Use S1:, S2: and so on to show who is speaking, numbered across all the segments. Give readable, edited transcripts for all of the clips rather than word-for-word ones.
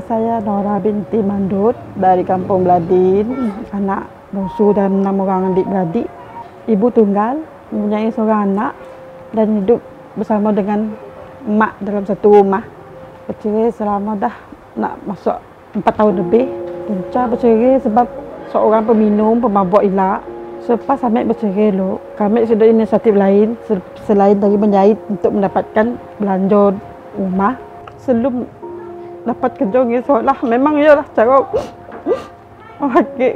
S1: saya Nora binti Mandut dari kampung Beladin, anak bungsu dan 6 orang adik-beradik. Ibu tunggal, mempunyai seorang anak dan hidup bersama dengan mak dalam satu rumah. Bercerai selama dah nak masuk 4 tahun lebih. Punca bercerai sebab seorang peminum, pemabuk elak. Selepas kami bercerai lo, kami sudah inisiatif lain selain dari menjahit untuk mendapatkan belanja rumah. Sebelum dapat kerja ni seolah memang ialah cara okey.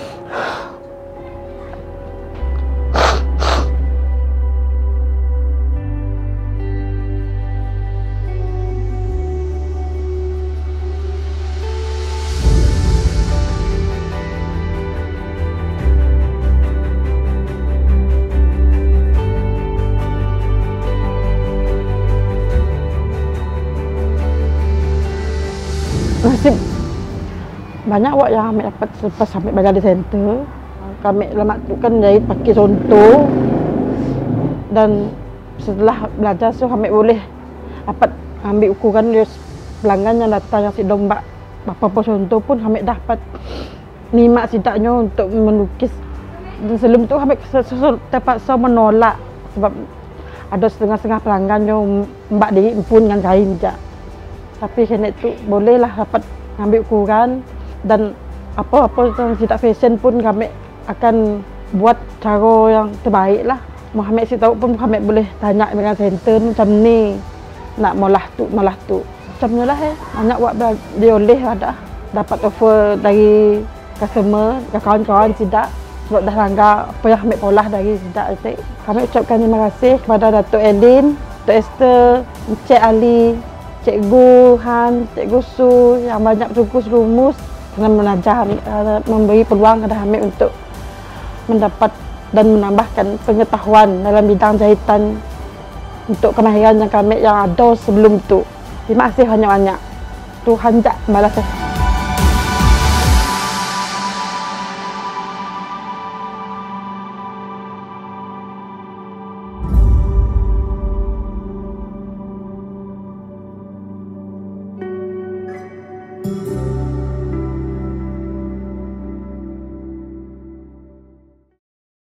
S1: Nasib banyak awak yang kami dapat selepas sampai Beladin Center. Kami lama tu kan jahit pakai contoh, dan setelah belajar so kami boleh dapat ambil ukuran pelanggan yang datang yang sedang buat apa-apa contoh pun kami dapat nimak sidaknya untuk melukis. Dan sebelum tu kami terpaksa menolak sebab ada setengah-setengah pelanggan yang mbak diri pun dengan kain je. Tapi kena tu bolehlah dapat ambil ukuran, dan apa-apa yang tidak fashion pun kami akan buat cara yang terbaik lah. Muhammad si tahu pun Muhammad boleh tanya dengan center macam ni, nak malah tu. Macam ni lah banyak buat dia boleh ada dapat offer dari customer, kawan-kawan tidak. Sebab dah langgar apa yang kami polah dari tidak. Kami ucapkan terima kasih kepada Datuk Elin, Datuk Esther, Encik Ali, Cikgu Han, Cikgu Su yang banyak bertugas rumus dan mengajar, memberi peluang kepada kami untuk mendapat dan menambahkan pengetahuan dalam bidang jahitan untuk kemahiran yang kami yang ada sebelum itu. Terima kasih banyak-banyak. Tuhan jak balas.